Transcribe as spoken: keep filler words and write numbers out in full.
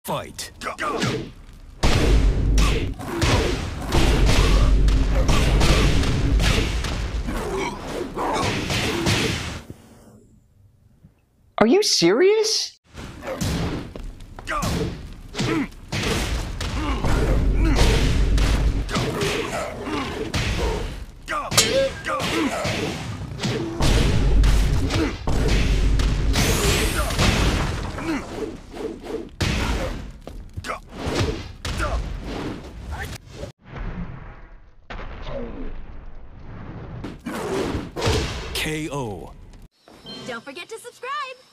Fight. Are you serious? K O Don't forget to subscribe!